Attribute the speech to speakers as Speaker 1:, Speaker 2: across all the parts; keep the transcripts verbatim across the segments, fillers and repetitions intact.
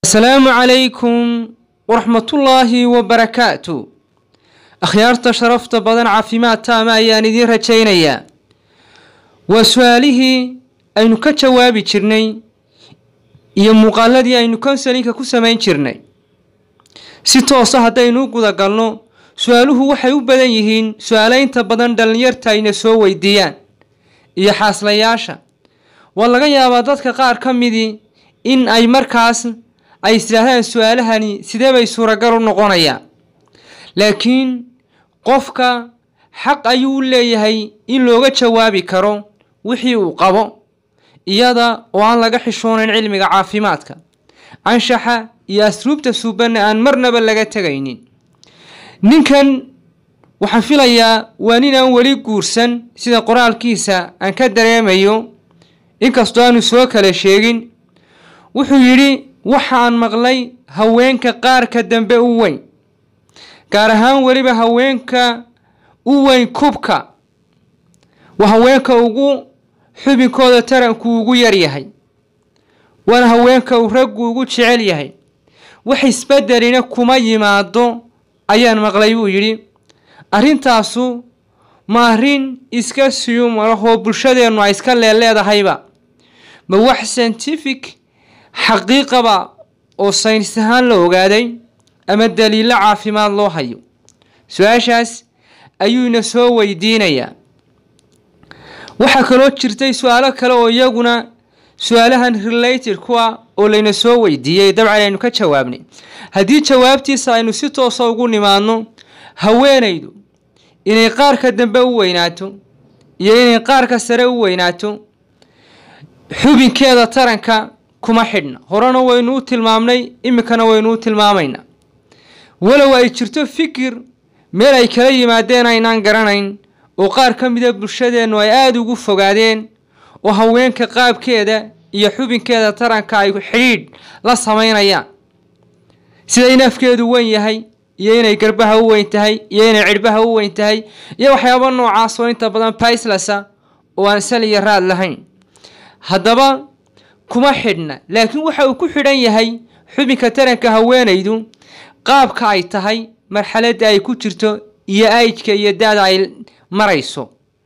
Speaker 1: السلام عليكم ورحمة الله وبركاته. أخيارت شرفت بدن عافيمات تاما أيان دين رجينيا وسؤاله أين كجوابي جرني يم قالدي أين كنسلينك كسمين جرني ستة صهدينو قد قالنو سؤاله وحيو بدن يهين سؤالين تبدن دلنيرتاين سو ويديان إيا حاصلياشا والله يا بددك قار كميدي إن أي مركز أي سلاحان سؤالهاني سيدابي سورة قرر نقونيا لكن قفك حق أيو اللي هي إن لوغة جوابي كرو وحي وقبو إيادا وان لغا حشون علمي عافيماتك أنشحا يا أسلوب تسوبان أن مرنبا لغا تغينين ننكن وحنفلا يا وانينا ولي قورسان سيدا قرآن كيسا أن كدر يميو إنك أصدوانو سوكا لشيغين وحو يري waxaan maqlay haweenka qaar ka dambe u weyn gaar ahaan waliba haweenka u weyn kubka waa haweenka ugu xubinkooda taranku ugu yar yahay wana haweenka uu raggu ugu jecel yahay wax isbedelina kuma yimaado ayaan maqlay uu yiri arintaasu ma arin iska siyum oo bulshadeenu ay iska leeleedahayba ma wax scientific حقيقة با أو ساينسهان لو قادين أما الدليل عافيمات لو هيو سواشاس أيو نسو ويدينيا وحكالو جرتي سؤالا كالو يقونا سؤالهان ريليتر كوا أو لينسو ويديا دبع علينو كتشوابني هدي تشوابتي ساينو ستو صوغوني مانو هوينيدو إني قارك الدنبو ويناتو يعني قارك السرو ويناتو حبين كذا ترنكا kuma xidhna horana waynu tilmaamnay imikana waynu tilmaamayna walaw ay jirto fikir meel ay kala yimaadeen aynaan garanayn oo qaar ka mid ah bulshadeenu ay aad ugu fogaadeen oo haweenka qaabkeeda iyo xubinkeeda taranka ay xidhiidh la sameynayaan sida in afkeedu weyn yahay iyo inay garbaha u weyn tahay iyo inay cirbaha u weyn tahay iyo waxyaabo noocaas oo inta badan paislasa oo aan sal iyo raad lahayn haddaba kuma xidhna laakiin waxa uu ku xidhan yahay xubinka taranka haweenaydu qaabka ay tahay marxaladda ay ku jirto iyo age-ka iyo da'da ay marayso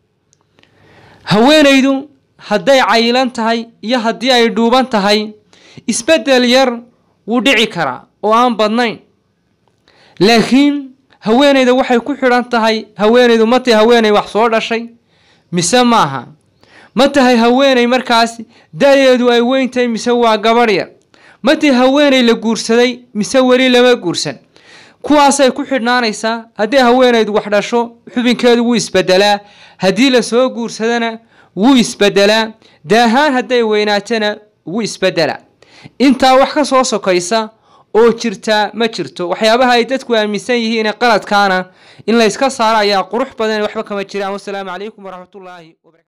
Speaker 1: haweenaydu hadday caylan tahay iyo haddii ay dhuuban tahay isbedel yar wuu dhici karaa oo aan badnayn laakiin haweenayda waxay ku xidhan tahay haweenaydu ma tahay haweenay wax soo dhashay mise maaha ma tahay haweenay markaas da'deedu ay weyn tahay mise waa gabar yar ma tahay haweenay la guursaday mise wali lama guursan kuwaas ay ku xidhnaanaysaa haddii haweenaydu wax dhasho xubinkeedu wuu isbedelaa haddii la soo guursadana wuu isbedelaa daahaan hadday weynaatana wuu isbedelaa intaa wax ka soo sokaysa oo jirta ma jirto waxyaabaha ay dadku aaminsan yihiin qaladkaana in la iska saaro ayaa qurux badan waxba kama jiraan. Wassalaamu calaykum waraxmatullaahi wabarakaatuh.